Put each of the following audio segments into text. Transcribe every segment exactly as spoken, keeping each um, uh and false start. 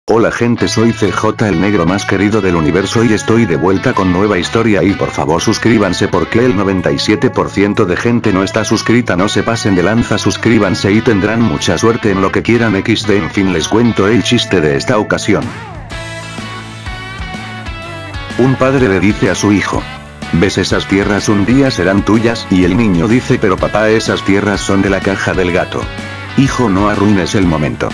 Hola gente, soy C J el negro más querido del universo y estoy de vuelta con nueva historia y por favor suscríbanse porque el noventa y siete por ciento de gente no está suscrita, no se pasen de lanza, suscríbanse y tendrán mucha suerte en lo que quieran equis de. En fin, les cuento el chiste de esta ocasión. Un padre le dice a su hijo: ¿ves esas tierras? Un día serán tuyas, y el niño dice: pero papá, esas tierras son de la caja del gato. Hijo, no arruines el momento.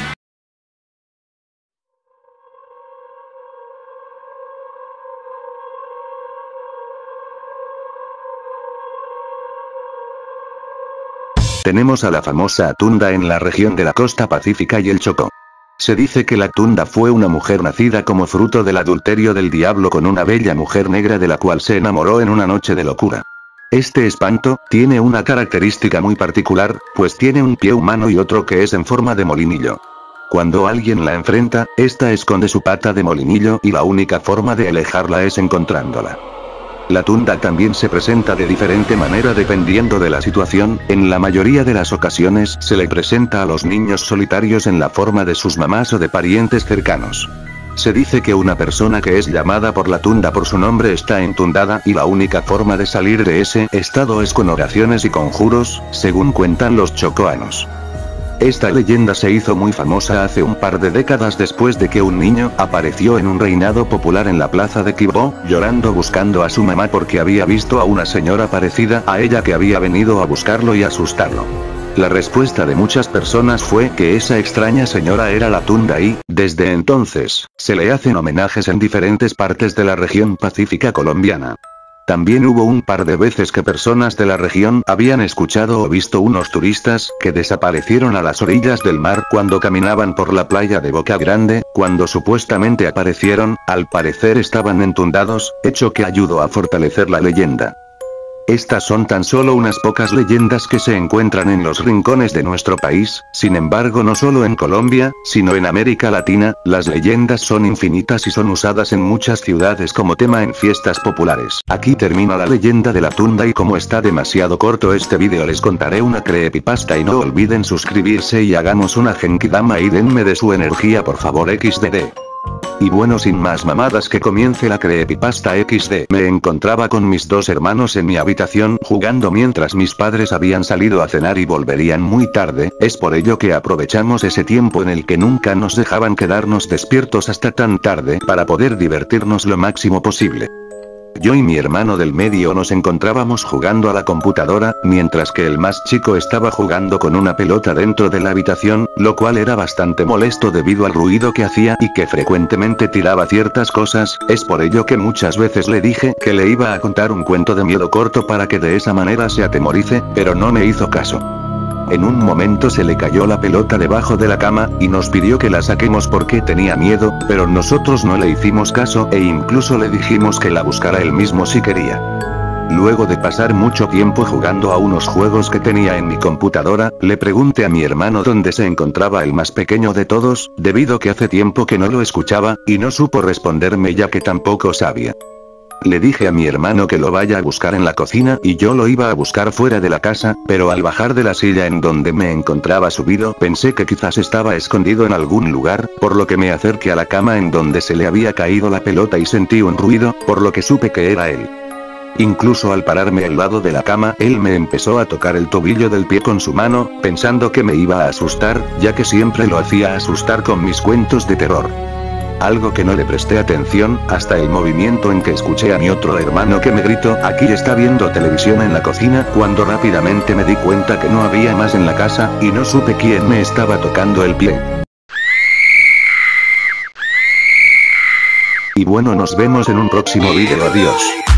Tenemos a la famosa Tunda en la región de la costa pacífica y el Chocó. Se dice que la Tunda fue una mujer nacida como fruto del adulterio del diablo con una bella mujer negra de la cual se enamoró en una noche de locura. Este espanto tiene una característica muy particular, pues tiene un pie humano y otro que es en forma de molinillo. Cuando alguien la enfrenta, esta esconde su pata de molinillo y la única forma de alejarla es encontrándola. La Tunda también se presenta de diferente manera dependiendo de la situación. En la mayoría de las ocasiones se le presenta a los niños solitarios en la forma de sus mamás o de parientes cercanos. Se dice que una persona que es llamada por la Tunda por su nombre está entundada y la única forma de salir de ese estado es con oraciones y conjuros, según cuentan los chocoanos. Esta leyenda se hizo muy famosa hace un par de décadas después de que un niño apareció en un reinado popular en la plaza de Quibdó, llorando buscando a su mamá porque había visto a una señora parecida a ella que había venido a buscarlo y asustarlo. La respuesta de muchas personas fue que esa extraña señora era la Tunda y, desde entonces, se le hacen homenajes en diferentes partes de la región pacífica colombiana. También hubo un par de veces que personas de la región habían escuchado o visto unos turistas que desaparecieron a las orillas del mar cuando caminaban por la playa de Boca Grande. Cuando supuestamente aparecieron, al parecer estaban entundados, hecho que ayudó a fortalecer la leyenda. Estas son tan solo unas pocas leyendas que se encuentran en los rincones de nuestro país. Sin embargo, no solo en Colombia, sino en América Latina, las leyendas son infinitas y son usadas en muchas ciudades como tema en fiestas populares. Aquí termina la leyenda de la Tunda y como está demasiado corto este vídeo les contaré una creepypasta y no olviden suscribirse y hagamos una genkidama y denme de su energía por favor equis de. Y bueno, sin más mamadas, que comience la creepypasta equis de. Me encontraba con mis dos hermanos en mi habitación jugando mientras mis padres habían salido a cenar y volverían muy tarde. Es por ello que aprovechamos ese tiempo en el que nunca nos dejaban quedarnos despiertos hasta tan tarde para poder divertirnos lo máximo posible. Yo y mi hermano del medio nos encontrábamos jugando a la computadora, mientras que el más chico estaba jugando con una pelota dentro de la habitación, lo cual era bastante molesto debido al ruido que hacía y que frecuentemente tiraba ciertas cosas. Es por ello que muchas veces le dije que le iba a contar un cuento de miedo corto para que de esa manera se atemorice, pero no me hizo caso. En un momento se le cayó la pelota debajo de la cama, y nos pidió que la saquemos porque tenía miedo, pero nosotros no le hicimos caso e incluso le dijimos que la buscara él mismo si quería. Luego de pasar mucho tiempo jugando a unos juegos que tenía en mi computadora, le pregunté a mi hermano dónde se encontraba el más pequeño de todos, debido que hace tiempo que no lo escuchaba, y no supo responderme ya que tampoco sabía. Le dije a mi hermano que lo vaya a buscar en la cocina y yo lo iba a buscar fuera de la casa, pero al bajar de la silla en donde me encontraba subido pensé que quizás estaba escondido en algún lugar, por lo que me acerqué a la cama en donde se le había caído la pelota y sentí un ruido, por lo que supe que era él. Incluso al pararme al lado de la cama, él me empezó a tocar el tobillo del pie con su mano, pensando que me iba a asustar, ya que siempre lo hacía asustar con mis cuentos de terror. Algo que no le presté atención, hasta el movimiento en que escuché a mi otro hermano que me gritó: aquí está viendo televisión en la cocina, cuando rápidamente me di cuenta que no había más en la casa, y no supe quién me estaba tocando el pie. Y bueno, nos vemos en un próximo vídeo, adiós.